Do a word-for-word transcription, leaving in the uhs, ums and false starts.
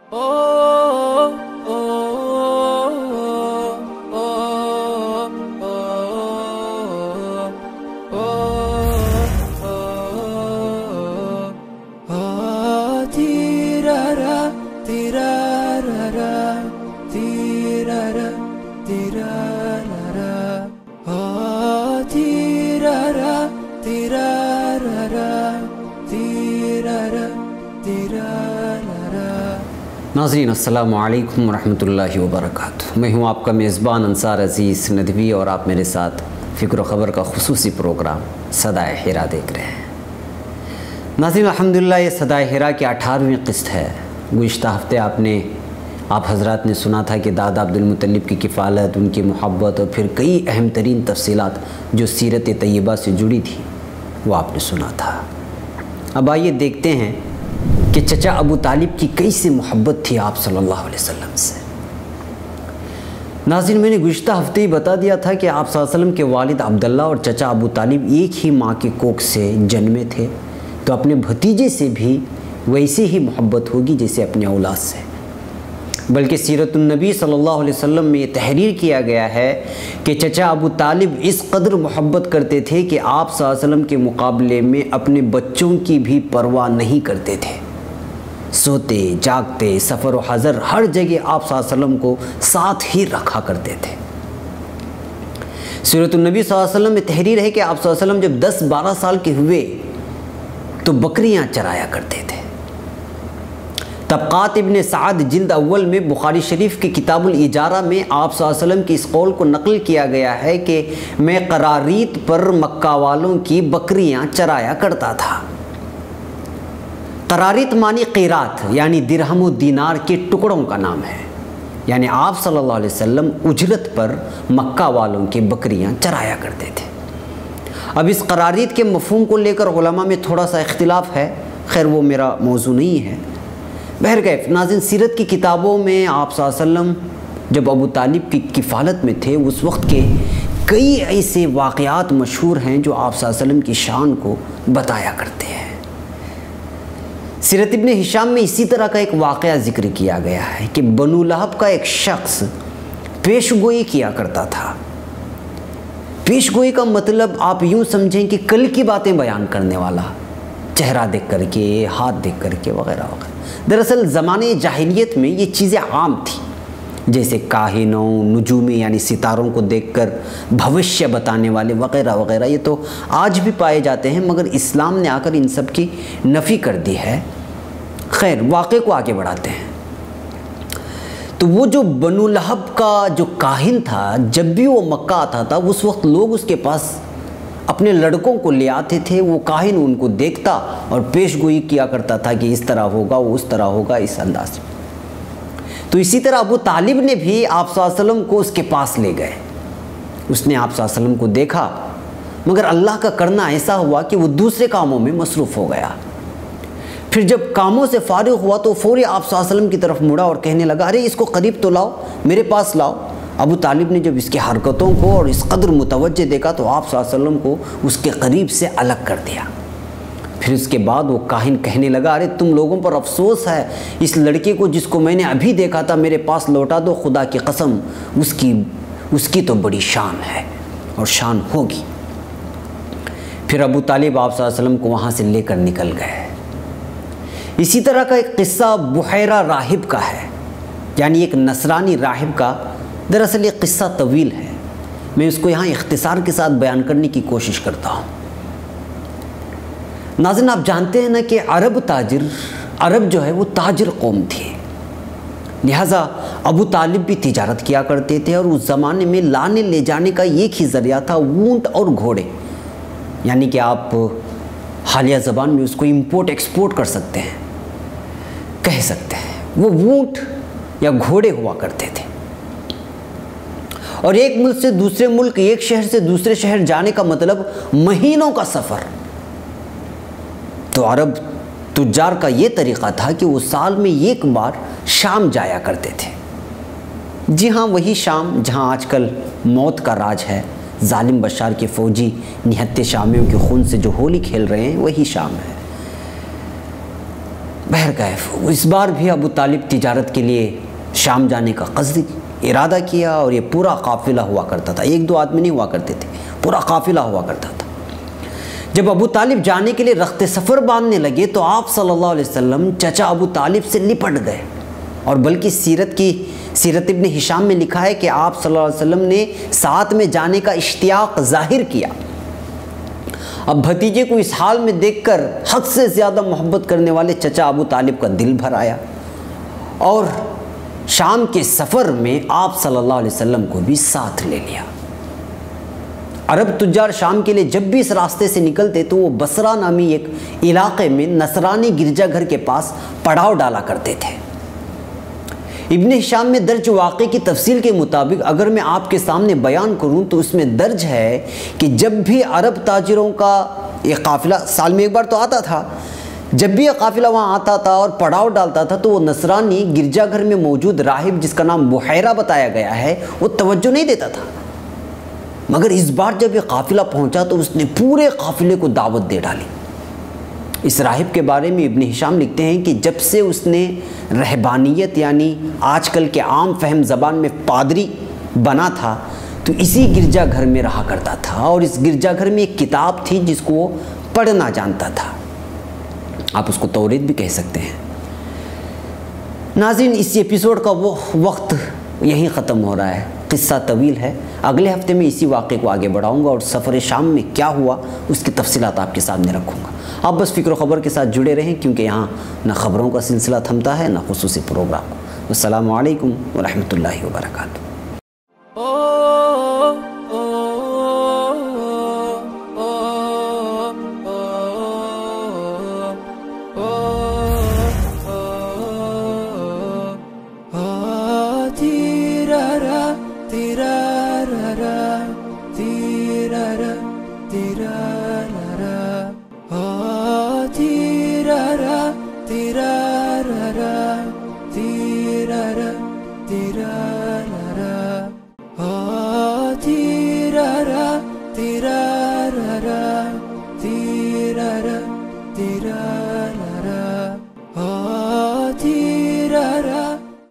नाज़रीन अस्सलामु अलैकुम वरहमतुल्लाहि वबरकातुहू। मैं हूँ आपका मेज़बान अंसार अज़ीज़ नदवी और आप मेरे साथ फ़िक्र ख़बर का ख़ुसूसी प्रोग्राम सदाए हिरा देख रहे हैं। नाज़रीन अल्हम्दुलिल्लाह ये सदाए हिरा की अठारहवीं क़िस्त है। गुज़िश्ता हफ़्ते आपने आप हज़रात ने सुना था कि दादा अब्दुल मुत्तलिब की किफ़ालत, उनकी मोहब्बत और फिर कई अहम तरीन तफ़सीलात जो सीरत तय्यबा से जुड़ी थी वो आपने सुना था। अब आइए देखते हैं कि चचा अबू तालिब की कैसी मोहब्बत थी आप सल्लल्लाहु अलैहि वसल्लम से। नाज़रीन मैंने गुज़िश्ता हफ़्ते ही बता दिया था कि आप सल्लल्लाहु अलैहि वसल्लम के वालिद अब्दुल्ला और चचा अबू तालिब एक ही माँ के कोख से जन्मे थे, तो अपने भतीजे से भी वैसे ही मोहब्बत होगी जैसे अपने औलाद से। बल्कि सीरतुन नबी सल्लल्लाहु अलैहि वसल्लम में ये तहरीर किया गया है कि चचा अबू तालिब इस कदर मोहब्बत करते थे कि आप सल्लल्लाहु अलैहि वसल्लम के मुकाबले में अपने बच्चों की भी परवाह नहीं करते थे। सोते जागते सफ़र व हज़र हर जगह आप सल्लल्लाहु अलैहि वसल्लम को साथ ही रखा करते थे। सीरतुन नबी सल्लल्लाहु अलैहि वसल्लम में तहरीर है कि आप सल्लल्लाहु अलैहि वसल्लम जब दस बारह साल के हुए तो बकरियां चराया करते थे। तबक़ात इब्न साद जिल्द अव्वल में बुखारी शरीफ की किताबुल इजारा में आप सल्लल्लाहु अलैहि वसल्लम की इस कौल को नक़ल किया गया है कि मैं करारीत पर मक्का वालों की बकरियां चराया करता था। करारीत मानी क़ीरात यानी दिरहम व दीनार के टुकड़ों का नाम है, यानी आप सल्लल्लाहु अलैहि वसल्लम उजरत पर मक्का वालों की बकरियां चराया करते थे। अब इस करारीत के मफ़हूम को लेकर उलमा में थोड़ा सा इख्तिलाफ़ है, खैर वो मेरा मौजू नहीं है। बहरकैफ नाज़रीन सीरत की किताबों में आप सल्लल्लाहु अलैहि वसल्लम जब अबू तालिब की किफ़ालत में थे उस वक्त के कई ऐसे वाक़यात मशहूर हैं जो आप सल्लल्लाहु अलैहि वसल्लम की शान को बताया करते हैं। सीरत इब्न हिशाम में इसी तरह का एक वाक़या ज़िक्र किया गया है कि बनु लहब का एक शख्स पेशगोई किया करता था। पेशगोई का मतलब आप यूँ समझें कि कल की बातें बयान करने वाला, चेहरा देख करके, हाथ देख करके वग़ैरह वग़ैरह। दरअसल ज़माने जाहिलियत में ये चीज़ें आम थी, जैसे काहिनों, नुजूमी यानी सितारों को देखकर भविष्य बताने वाले वग़ैरह वग़ैरह। ये तो आज भी पाए जाते हैं, मगर इस्लाम ने आकर इन सब की नफ़ी कर दी है। खैर वाक़े को आगे बढ़ाते हैं। तो वो जो बनु लहब का जो काहिन था, जब भी वो मक्का आता था उस वक्त लोग उसके पास अपने लड़कों को ले आते थे। वो काहिन उनको देखता और पेशगोई किया करता था कि इस तरह होगा, वो उस तरह होगा, इस अंदाज में। तो इसी तरह अबू तालिब ने भी आप सल्लल्लाहु अलैहि वसल्लम को उसके पास ले गए। उसने आप सल्लल्लाहु अलैहि वसल्लम को देखा, मगर अल्लाह का करना ऐसा हुआ कि वो दूसरे कामों में मसरूफ़ हो गया। फिर जब कामों से फारिग हुआ तो फौरी आप सल्लल्लाहु अलैहि वसल्लम की तरफ मुड़ा और कहने लगा, अरे इसको करीब तो लाओ, मेरे पास लाओ। अबू तालिब ने जब इसकी हरकतों को और इस कदर मुतवज्जे देखा तो आप सल्लल्लाहु अलैहि वसल्लम को उसके करीब से अलग कर दिया। फिर उसके बाद वो काहिन कहने लगा, अरे तुम लोगों पर अफसोस है, इस लड़के को जिसको मैंने अभी देखा था मेरे पास लौटा दो, खुदा की कसम उसकी उसकी तो बड़ी शान है और शान होगी। फिर अबू तालिब आप सल्लल्लाहु अलैहि वसल्लम को वहाँ से लेकर निकल गए। इसी तरह का एक किस्सा बुहैरा राहिब का है, यानी एक नसरानी राहिब का। दरअसल ये किस्सा तवील है, मैं इसको यहाँ इख्तिसार के साथ बयान करने की कोशिश करता हूँ। नाज़रीन आप जानते हैं ना कि अरब ताजिर अरब जो है वो ताजिर कौम थी, लिहाजा अबू तालिब भी तिजारत किया करते थे और उस ज़माने में लाने ले जाने का एक ही ज़रिया था, ऊँट और घोड़े। यानी कि आप हालिया ज़बान में उसको इम्पोर्ट एक्सपोर्ट कर सकते हैं, कह सकते हैं। वो ऊँट या घोड़े हुआ करते थे और एक मुल्क से दूसरे मुल्क, एक शहर से दूसरे शहर जाने का मतलब महीनों का सफ़र। तो अरब तुज्जार का ये तरीक़ा था कि वो साल में एक बार शाम जाया करते थे। जी हाँ, वही शाम जहाँ आजकल मौत का राज है, जालिम बशार के फ़ौजी निहत्ते शामियों के खून से जो होली खेल रहे हैं, वही शाम है। बहरकैफ इस बार भी अबू तालिब तिजारत के लिए शाम जाने का क़स्द इरादा किया और ये पूरा काफ़िला हुआ करता था, एक दो आदमी नहीं हुआ करते थे, पूरा काफ़िला हुआ करता था। जब अबू तालिब जाने के लिए रख्त सफ़र बांधने लगे तो आप सल्लल्लाहु अलैहि वसल्लम चचा अबू तालिब से लिपट गए, और बल्कि सीरत की सीरत इब्न हिशाम में लिखा है कि आप सल्लल्लाहु अलैहि वसल्लम ने साथ में जाने का इश्तियाक ज़ाहिर किया। अब भतीजे को इस हाल में देखकर हद से ज़्यादा मोहब्बत करने वाले चचा अबू तालिब का दिल भर आया, और शाम के सफ़र में आप सल्लल्लाहु अलैहि वसल्लम को भी साथ ले लिया। अरब तुज्जार शाम के लिए जब भी इस रास्ते से निकलते तो वो बसरा नामी एक इलाके में नसरानी गिरजाघर के पास पड़ाव डाला करते थे। इब्न हिशाम में दर्ज वाक़े की तफसील के मुताबिक अगर मैं आपके सामने बयान करूं तो उसमें दर्ज है कि जब भी अरब ताजिरों का ये काफ़िला साल में एक बार तो आता था, जब भी ये काफ़िला वहाँ आता था और पड़ाव डालता था तो वो नसरानी गिरजाघर में मौजूद राहिब, जिसका नाम बुहैरा बताया गया है, वो तवज्जो नहीं देता था। मगर इस बार जब ये काफ़िला पहुँचा तो उसने पूरे काफ़िले को दावत दे डाली। इस राहिब के बारे में इब्न हिशाम लिखते हैं कि जब से उसने रहबानियत यानी आजकल के आम फहम ज़बान में पादरी बना था तो इसी गिरजाघर में रहा करता था, और इस गिरजाघर में एक किताब थी जिसको वो पढ़ना जानता था, आप उसको तौरीत भी कह सकते हैं। नाज़रीन, इस एपिसोड का वो वक्त यहीं ख़त्म हो रहा है, क़िस्सा तवील है। अगले हफ्ते में इसी वाक़े को आगे बढ़ाऊंगा और सफ़र शाम में क्या हुआ उसकी तफसीलात आपके सामने रखूँगा। आप बस फ़िक्र ख़बर के साथ जुड़े रहें, क्योंकि यहाँ न ख़बरों का सिलसिला थमता है न ख़ुसूसी प्रोग्राम। अस्सलामु अलैकुम व रहमतुल्लाहि व बरकातुहू। Tira, tira, tira,